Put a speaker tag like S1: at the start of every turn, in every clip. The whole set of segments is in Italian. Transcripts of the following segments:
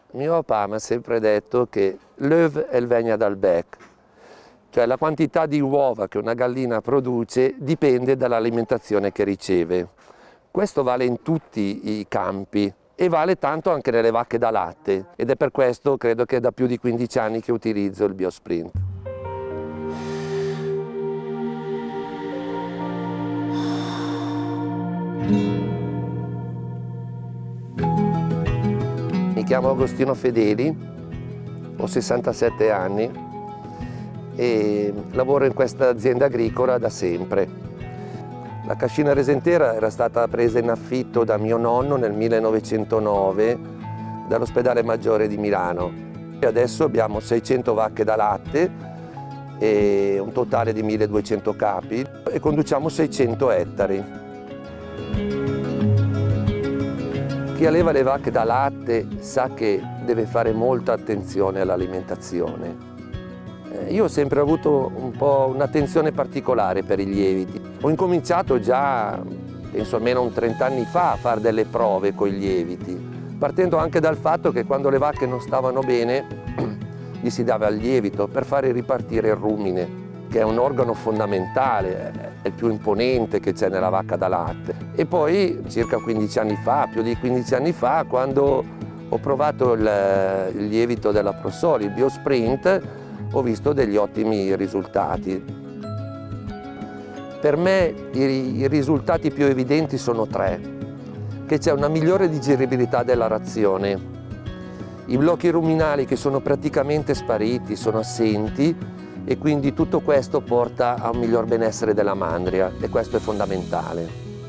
S1: Mio papà mi ha sempre detto che l'œuf è il vegna dal bec, cioè la quantità di uova che una gallina produce dipende dall'alimentazione che riceve. Questo vale in tutti i campi e vale tanto anche nelle vacche da latte ed è per questo credo che è da più di 15 anni che utilizzo il Biosprint. Mi chiamo Agostino Fedeli, ho 67 anni e lavoro in questa azienda agricola da sempre. La cascina resentera era stata presa in affitto da mio nonno nel 1909 dall'ospedale maggiore di Milano. Adesso abbiamo 600 vacche da latte e un totale di 1200 capi e conduciamo 600 ettari. Chi alleva le vacche da latte sa che deve fare molta attenzione all'alimentazione. Io ho sempre avuto un po' un'attenzione particolare per i lieviti. Ho incominciato già, penso almeno 30 anni fa, a fare delle prove con i lieviti, partendo anche dal fatto che quando le vacche non stavano bene gli si dava il lievito per fare ripartire il rumine, che è un organo fondamentale, è il più imponente che c'è nella vacca da latte. E poi circa 15 anni fa, più di 15 anni fa, quando ho provato il lievito della ProSoli, il Biosprint, ho visto degli ottimi risultati. Per me i risultati più evidenti sono tre: che c'è una migliore digeribilità della razione, i blocchi ruminali che sono praticamente spariti, sono assenti, e quindi tutto questo porta a un miglior benessere della mandria e questo è fondamentale.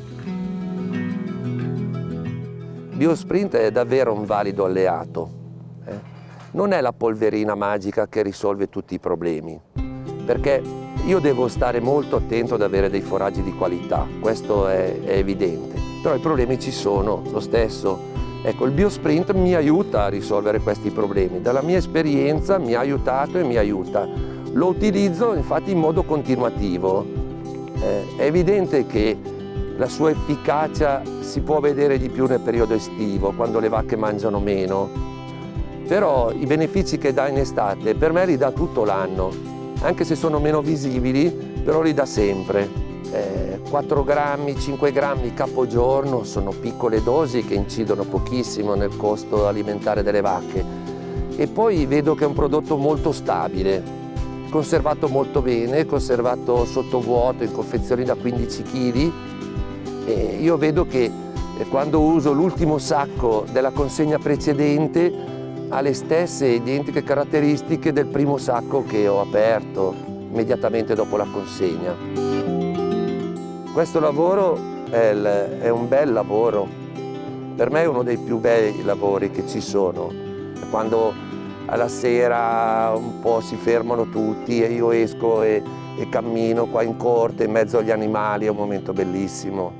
S1: Biosprint è davvero un valido alleato. Non è la polverina magica che risolve tutti i problemi, perché io devo stare molto attento ad avere dei foraggi di qualità, questo è evidente, però i problemi ci sono lo stesso. Ecco, il Biosprint mi aiuta a risolvere questi problemi, dalla mia esperienza mi ha aiutato e mi aiuta. Lo utilizzo infatti in modo continuativo. È evidente che la sua efficacia si può vedere di più nel periodo estivo, quando le vacche mangiano meno, però i benefici che dà in estate per me li dà tutto l'anno, anche se sono meno visibili, però li dà sempre. 4 grammi, 5 grammi capogiorno sono piccole dosi che incidono pochissimo nel costo alimentare delle vacche. E poi vedo che è un prodotto molto stabile, conservato molto bene, conservato sottovuoto in confezioni da 15 kg. E io vedo che quando uso l'ultimo sacco della consegna precedente ha le stesse identiche caratteristiche del primo sacco che ho aperto immediatamente dopo la consegna. Questo lavoro è un bel lavoro, per me è uno dei più bei lavori che ci sono. Quando alla sera un po' si fermano tutti e io esco e cammino qua in corte in mezzo agli animali, è un momento bellissimo.